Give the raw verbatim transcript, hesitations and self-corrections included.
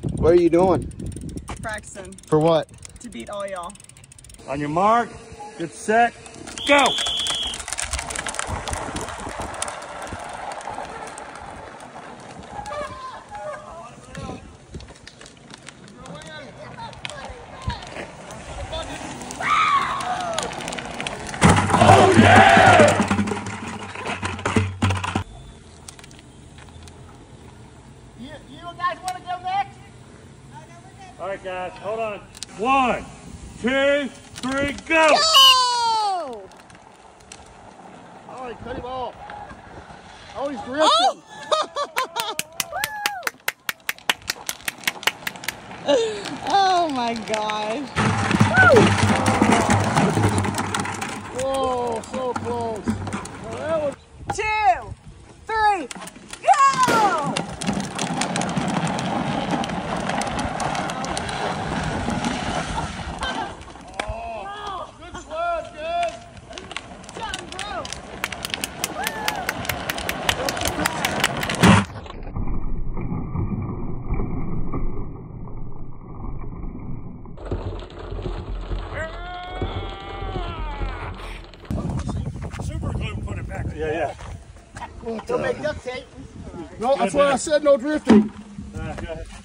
What are you doing? Practicing. For what? To beat all y'all. On your mark, get set, go! Oh yeah! You, you guys want to go next? All right, guys, hold on. One, two, three, go! Go! Oh, he cut him off. Oh, he's drifting. Oh, oh my gosh. Whoa, so close. Well, that was Two, three, go! good sled, good. Super glue, put it back. Yeah, yeah. Don't make duct tape. No, that's why I said no drifting. Uh, go ahead.